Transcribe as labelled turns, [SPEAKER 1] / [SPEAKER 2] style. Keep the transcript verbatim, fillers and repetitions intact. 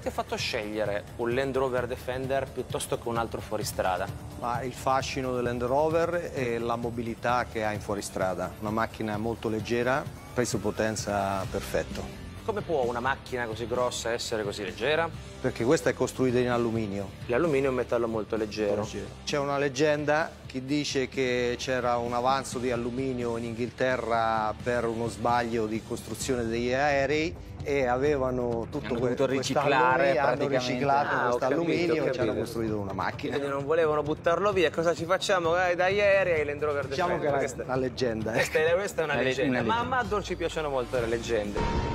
[SPEAKER 1] ti ha fatto scegliere un Land Rover Defender piuttosto che un altro fuoristrada?
[SPEAKER 2] Ma il fascino del Land Rover è la mobilità che ha in fuoristrada. Una macchina molto leggera, peso-potenza perfetto.
[SPEAKER 1] Come può una macchina così grossa essere così leggera?
[SPEAKER 2] Perché questa è costruita in alluminio.
[SPEAKER 1] L'alluminio è un metallo molto leggero.
[SPEAKER 2] C'è una leggenda che dice che c'era un avanzo di alluminio in Inghilterra per uno sbaglio di costruzione degli aerei e avevano tutto
[SPEAKER 3] Hanno
[SPEAKER 2] que
[SPEAKER 3] dovuto
[SPEAKER 2] questo
[SPEAKER 3] riciclare
[SPEAKER 2] alluminio, hanno
[SPEAKER 3] praticamente.
[SPEAKER 2] riciclato
[SPEAKER 1] Ah, ho
[SPEAKER 2] questo
[SPEAKER 1] capito,
[SPEAKER 2] alluminio
[SPEAKER 1] ho
[SPEAKER 2] e ci hanno
[SPEAKER 1] capito.
[SPEAKER 2] costruito una macchina.
[SPEAKER 1] Quindi non volevano buttarlo via. Cosa ci facciamo? Eh, dagli aerei ai Land Rover
[SPEAKER 2] Diciamo
[SPEAKER 1] Defender.
[SPEAKER 2] che è
[SPEAKER 1] questa,
[SPEAKER 2] una leggenda.
[SPEAKER 1] questa è, questa è una
[SPEAKER 3] Una
[SPEAKER 1] leggenda.
[SPEAKER 3] leggenda.
[SPEAKER 1] Ma a Maddor ci piacciono molto le leggende.